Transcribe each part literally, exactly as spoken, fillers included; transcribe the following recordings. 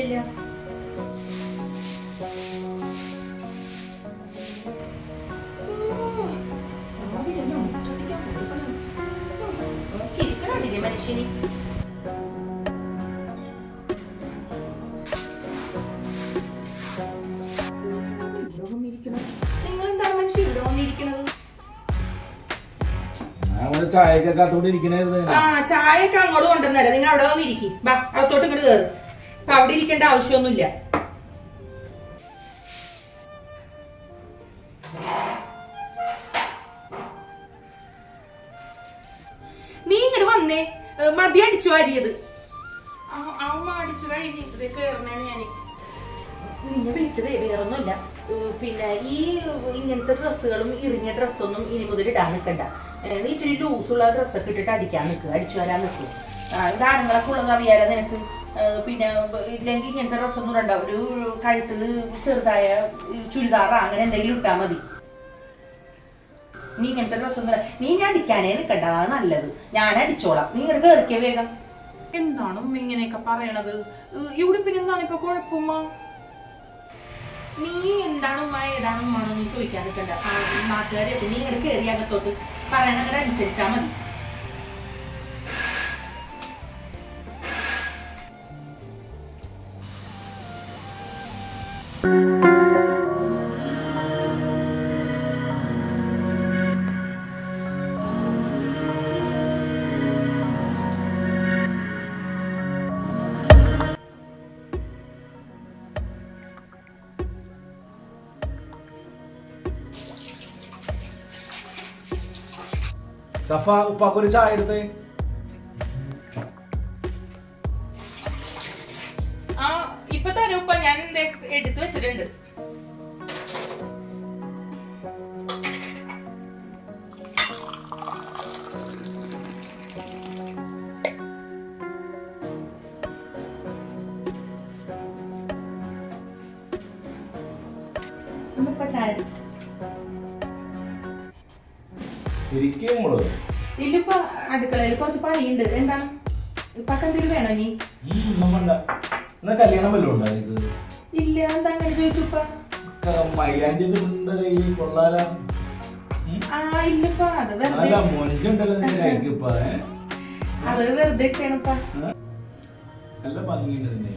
ഇല്ല. മനുഷ്യന് നിങ്ങളെന്താണ് മനുഷ്യ ഇവിടെ വന്നിരിക്കണത്? ആ ചായയൊക്കെ അങ്ങോട്ട് കൊണ്ടുവന്നല്ലേ. നിങ്ങൾ അവിടെ വന്നിരിക്കും. അകത്തോട്ട് ഇങ്ങോട്ട് കയറും. അപ്പൊ അവിടെ ഇരിക്കേണ്ട ആവശ്യമൊന്നുമില്ല. നീ ഇങ്ങോട്ട് വന്നേ. മതി അടിച്ചു വാരിയത്. അമ്മ അടിച്ചു കഴിഞ്ഞ് കയറുന്നതാണ് ഞാന്. നിന്നെ വിളിച്ചതേ വേറൊന്നുമില്ല. പിന്നെ ഈ ഇങ്ങനത്തെ ഡ്രസ്സുകളും ഇറിഞ്ഞ ഡ്രസ്സൊന്നും ഇനി മുതൽ ഇടാൻ നിൽക്കണ്ട. നീ ഇത്തിരി ലൂസുള്ള ഡ്രസ്സൊക്കെ ഇട്ടിട്ട് അടിക്കാൻ നിൽക്കുക, അടിച്ചു വരാൻ നിൽക്കുക. ഇതാണുങ്ങളൊക്കെ ഉള്ളത് അറിയാലോ നിനക്ക്. പിന്നെ ഇല്ലെങ്കിൽ ഇങ്ങനത്തെ ഡ്രസ്സൊന്നും ഇടണ്ട. ഒരു കഴുത്ത് ചെറുതായ ചുരിദാറാ അങ്ങനെ എന്തെങ്കിലും ഇട്ടാൽ മതി. നീ ഇങ്ങനത്തെ ഡ്രസ്സൊന്നും നീ ഞാൻ അടിക്കാനേ നിൽക്കണ്ട. അതാണ് നല്ലത്. ഞാൻ അടിച്ചോളാം. നീ ഇങ്ങോട്ട് കയറിക്കേ വേഗം. എന്താണ് ഉമ്മ ഇങ്ങനെയൊക്കെ പറയണത്? ഇവിടെ പിന്നെ എന്താണ് ഇപ്പൊ കുഴപ്പമ്മ? നീ എന്താണ് ഉമ്മ ഏതാണ് ഉമ്മാന്ന് നീ ചോദിക്കാൻ നിൽക്കണ്ട. നാട്ടുകാരെ നീ ഇങ്ങോട്ട് കയറി അകത്തോട്ട് പറയണങ്ങനെ അനുസരിച്ചാ മതി. സഫ ഉപ്പാക്കൊരു ചായ എടുത്തേ. ആ ഇപ്പൊ തരാം ഉപ്പ. ഞാൻ എടുത്തു വെച്ചിട്ടുണ്ട്. ഉപ്പ ചായ ഇല്ലിപ്പ അടുക്കളയിൽ കുറച്ച് പണിയുണ്ട്. എന്താണ് ഇപ്പൊക്കെ എന്തെങ്കിലും വേണോ? നീ കല്യാണം വല്ലതും ഉണ്ടോ? ഇല്ല. എന്താ അങ്ങനെ ചോദിച്ചുപ്പ? ആ ഇല്ലപ്പ. അത് വെറുതെ അത് വെറുതെ ഒക്കെയാണിപ്പ. നല്ല ഭംഗിയുണ്ട്.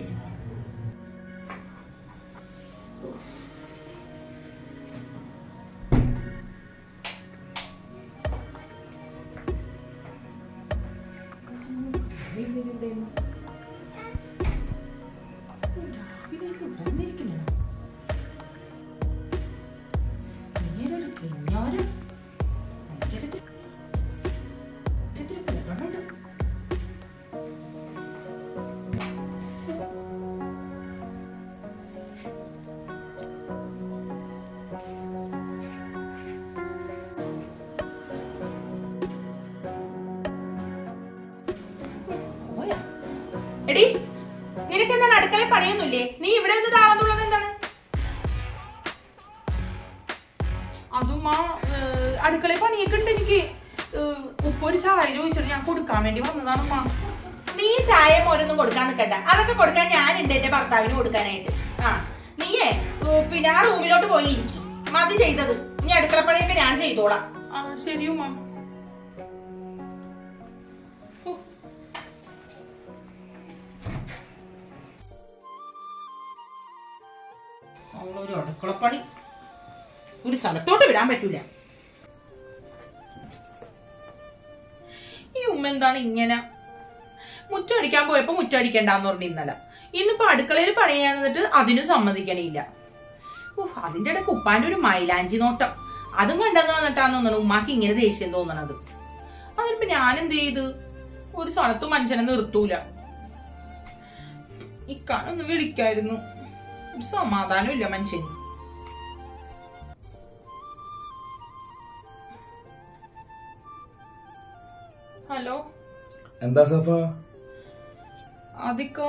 എടി നിനക്ക് എന്താണ് അടുക്കള പണിയൊന്നുമില്ലേ? നീ ഇവിടെ ഒന്ന് താളന്നുള്ളത് എന്താണ്? അതും ആ അടുക്കള പണിയൊക്കെ ഉണ്ട് എനിക്ക്. ഉപ്പ ഒരു ചായ ചോദിച്ചിട്ട് ഞാൻ കൊടുക്കാൻ വേണ്ടി വന്നതാണ് ഉമ്മ. നീ ചായ മോരൊന്നും കൊടുക്കാൻ നിൽക്കണ്ട. അതൊക്കെ കൊടുക്കാൻ ഞാനുണ്ട് എന്റെ ഭർത്താവിന് കൊടുക്കാനായിട്ട്. ആ നീയേ പിന്നെ ആ റൂമിലോട്ട് പോയി ഇരിക്കും. മതി ചെയ്തത്. ഇനി അടുക്കള പണിയൊക്കെ ഞാൻ ചെയ്തോളാം. ആ ശരി ഉമ്മ. ഒരു അടുക്കളപ്പണി ഒരു സ്ഥലത്തോട്ട് വിടാൻ പറ്റൂല. ഈ ഉമ്മ എന്താണ് ഇങ്ങനെ? മുറ്റടിക്കാൻ പോയപ്പോ മുറ്റടിക്കണ്ടെന്ന് പറഞ്ഞിരുന്നല്ല. ഇന്നിപ്പോ അടുക്കളയിൽ പണി ചെയ്യാൻ നിന്നിട്ട് അതിനും സമ്മതിക്കണില്ല. അതിന്റെ ഇടയ്ക്ക് ഉപ്പാന്റെ ഒരു മൈലാഞ്ചി നോട്ടം അതും കണ്ടെന്ന് വന്നിട്ടാന്ന് തോന്നണം ഉമ്മാക്ക് ഇങ്ങനെ ദേഷ്യം തോന്നണത്. അതിനിപ്പോ ഞാൻ എന്ത് ചെയ്ത്? ഒരു സ്ഥലത്തും മനുഷ്യനെ നിർത്തൂല. ഇക്കാനൊന്ന് വിളിക്കായിരുന്നു. ഒരു സമാധാനം ഇല്ല മനുഷ്യന്. ഹലോ. എന്താ സഫ? അതിക്ക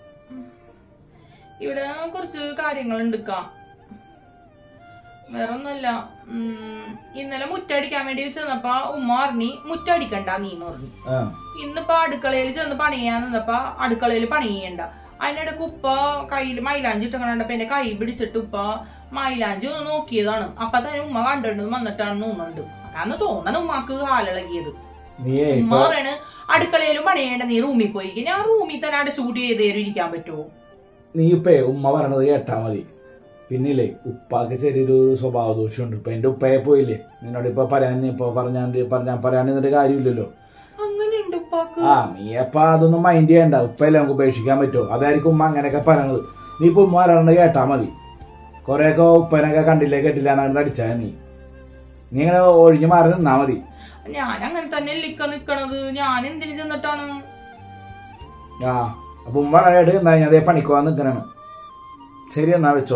ഇവിടെ കുറച്ച് കാര്യങ്ങൾ എടുക്കാം. വേറൊന്നുമല്ല. ഇന്നലെ മുറ്റടിക്കാൻ വേണ്ടി ചെന്നപ്പോ ഉമ്മ പറഞ്ഞി മുറ്റടിക്കണ്ട നീന്ന് പറഞ്ഞു. ഇന്നിപ്പോ അടുക്കളയിൽ ചെന്ന് പണി ചെയ്യാൻ നിന്നപ്പോ അടുക്കളയിൽ പണി ചെയ്യണ്ട. അതിനിടക്ക് ഉപ്പ കയ്യിൽ മൈലാഞ്ചി ഇട്ട് കണ്ടപ്പോ എന്റെ കൈ പിടിച്ചിട്ട് ഉപ്പ മൈലാഞ്ചി ഒന്ന് നോക്കിയതാണ്. അപ്പൊ തന്നെ ഉമ്മ കണ്ടിട്ട് വന്നിട്ടാണെന്ന് തോന്നുന്നുണ്ട്. അതാന്ന് തോന്നണ ഉമ്മാക്ക് കാലിളകിയത്. ഉമ്മ പറയണ് അടുക്കളയിലും പണിയേണ്ട, നീ റൂമിൽ പോയി. ഞാൻ റൂമിൽ തന്നെ അടച്ചുകൂട്ടി ചെയ്തേരും ഇരിക്കാൻ പറ്റുമോ? നീ ഇപ്പേ ഉമ്മ പറയണത് കേട്ടാ മതി. പിന്നില്ലേ ഉപ്പാക്ക് ചെറിയൊരു സ്വഭാവ ദോഷമുണ്ട്. ഇപ്പൊ എന്റെ ഉപ്പയെ പോയില്ലേ, നിന്നോട് ഇപ്പൊ പറയാൻ ഇപ്പൊ പറഞ്ഞാണ്ട് പറഞ്ഞാ പറയാണ്ടിരുന്നിട്ട് കാര്യമില്ലല്ലോ. അങ്ങനെയുണ്ട് ഉപ്പാക്ക്. ആ നീ അപ്പൊ അതൊന്നും മൈൻഡ് ചെയ്യണ്ട. ഉപ്പയല്ലേ നമുക്ക് ഉപേക്ഷിക്കാൻ പറ്റുമോ? അതായിരിക്കും ഉമ്മ അങ്ങനെയൊക്കെ പറയണത്. നീ ഇപ്പൊ ഉമ്മ പറയണത് കേട്ടാ മതി. കൊറേയൊക്കെ ഉപ്പനൊക്കെ കണ്ടില്ലേ കേട്ടില്ല എന്നൊക്കെ അടിച്ചാ നീ നീ ഇങ്ങനെ ഒഴിഞ്ഞു മാറി നിന്നാ മതി. ഞാൻ അങ്ങനെ തന്നെ ലിക്ക നിക്കണത്. ഞാൻ എന്തിനു ചെന്നിട്ടാണ്? ആ അപ്പൊ ഉമ്മ പറയട്ട് എന്താ ഞാൻ അതേ പണിക്കോവാൻ നിക്കണാണ്. ശരി എന്നാ വെച്ചോ.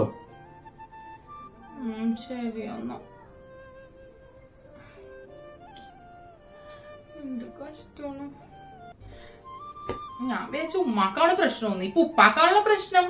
ശരി എന്നാ. എന്ത് കഷ്ടമാണ്. ഞാൻ വിചാരിച്ച ഉമ്മാക്കാണ് പ്രശ്നം, ഇപ്പൊ ഉപ്പാക്കാണല്ലോ പ്രശ്നം.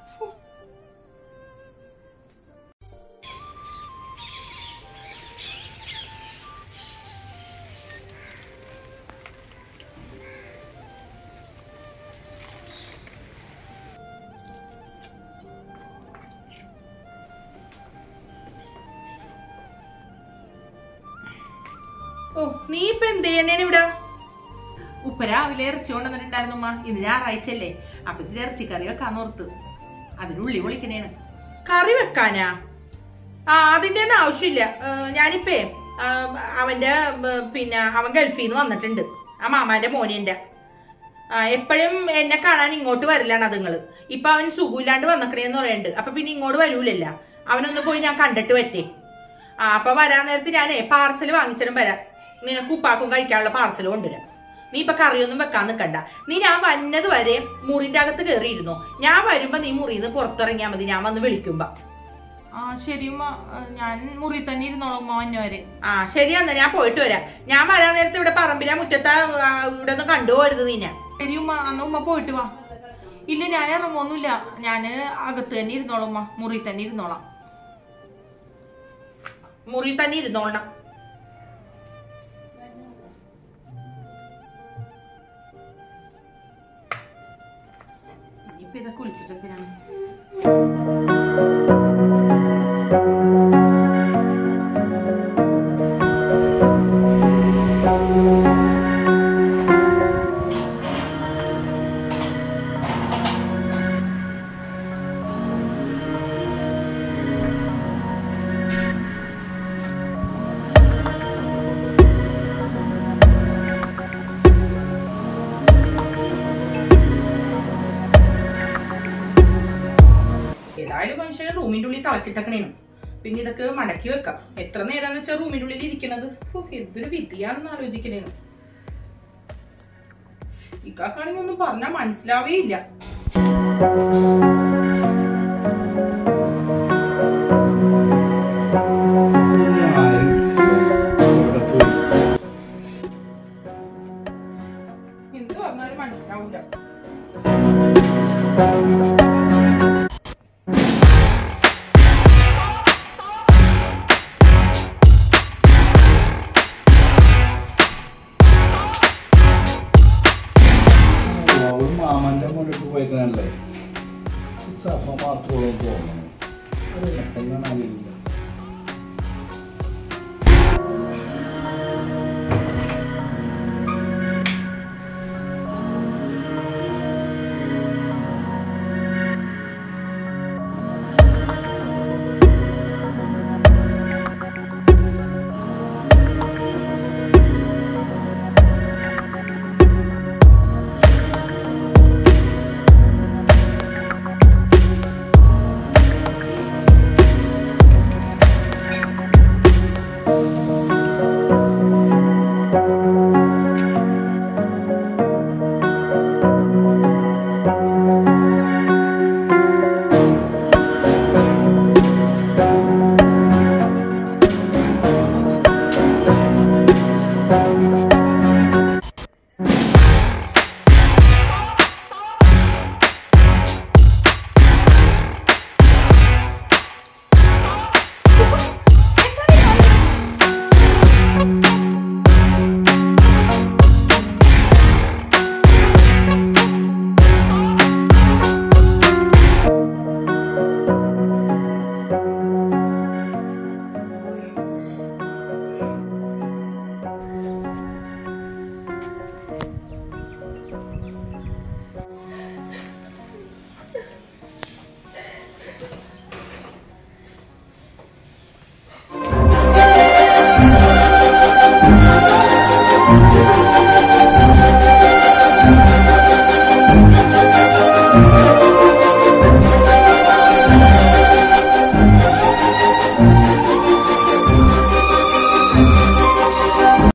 ഓ നീ ഇപ്പൊ എന്ത് ചെയ്യണേണ് ഇവിടെ? ഉപ്പ രാവിലെ ഇറച്ചി കൊണ്ടുവന്നിട്ടുണ്ടായിരുന്നു ഉമ്മ. ഇന്ന് ഞായറാഴ്ചയല്ലേ, അപ്പൊ ഇതിൽ ഇറച്ചിക്കറി വെക്കാന്ന് ഓർത്ത് അതിനുള്ളി പൊളിക്കണേണ്. കറി വെക്കാനാ? ആ അതിന്റെ ഒന്നും ആവശ്യമില്ല. ഞാനിപ്പേ അവന്റെ പിന്നെ അവൻ ഗൾഫിൽ നിന്ന് വന്നിട്ടുണ്ട്, ആ മാമാന്റെ മോനെന്റെ. എപ്പോഴും എന്നെ കാണാൻ ഇങ്ങോട്ട് വരില്ലാണ് അതുങ്ങള്. ഇപ്പൊ അവൻ സുഖമില്ലാണ്ട് വന്നക്കണേന്ന് പറയുന്നുണ്ട്. അപ്പൊ പിന്നെ ഇങ്ങോട്ട് വരൂലല്ല. അവനൊന്ന് പോയി ഞാൻ കണ്ടിട്ട് പറ്റേ. ആ അപ്പൊ വരാൻ നേരത്ത് ഞാനേ പാർസൽ വാങ്ങിച്ചിടും വരാം. നിനക്ക് ഉപ്പാക്കും കഴിക്കാനുള്ള പാർസൽ കൊണ്ടുവരാം. നീ ഇപ്പൊ കറിയൊന്നും വെക്കാൻ നിക്കണ്ട. നീ ഞാൻ വന്നത് വരെ മുറിന്റെ അകത്ത് കയറിയിരുന്നോ. ഞാൻ വരുമ്പോ നീ മുറിന്ന് പുറത്തിറങ്ങിയാ മതി, ഞാൻ വന്ന് വിളിക്കുമ്പോ. ആ ശരി ഉമ്മ, ഞാൻ മുറി തന്നെ ഇരുന്നോളാം ഉമ്മ വന്നവരെ. ആ ശരിയാന്നാ, ഞാൻ പോയിട്ട് വരാം. ഞാൻ വരാൻ നേരത്തെ ഇവിടെ പറമ്പില മുറ്റത്താ ഇവിടെ ഒന്ന് കണ്ടുപോരുത് നീ. ഞാൻ ശരി ഉമ്മ, അന്ന് ഉമ്മ പോയിട്ട് വാ. ഇല്ല ഞാൻ ഇറങ്ങൊന്നുമില്ല, ഞാന് അകത്ത് തന്നെ ഇരുന്നോളാം ഉമ്മ, മുറി തന്നെ ഇരുന്നോളാം. മുറി തന്നെ ഇരുന്നോളണം. ഇപ്പൊ ഇതൊക്കെ വിളിച്ചിട്ടൊക്കെയാണ്. ഏതായാലും മനുഷ്യനെ റൂമിന്റെ ഉള്ളിൽ തളച്ചിട്ടേക്കണേണ്. പിന്നെ ഇതൊക്കെ മടക്കി വെക്കാം. എത്ര നേരാന്ന് വെച്ചാൽ റൂമിന്റെ ഉള്ളിൽ ഇരിക്കണത്. എന്തൊരു വിധിയാണെന്ന് ആലോചിക്കണേണ്. ഇക്കാണെങ്കിൽ ഒന്നും പറഞ്ഞാൽ മനസ്സിലാവേ ഇല്ല. എന്ത് പറഞ്ഞാലും മനസ്സിലാവൂല. മാമന്റെ മുന്നിട്ട് പോയിക്കണല്ലേ, സഫ മാത്രമുള്ളൂ തോന്നുന്നു. അത് പെട്ടെന്നാണ് അറിയില്ല.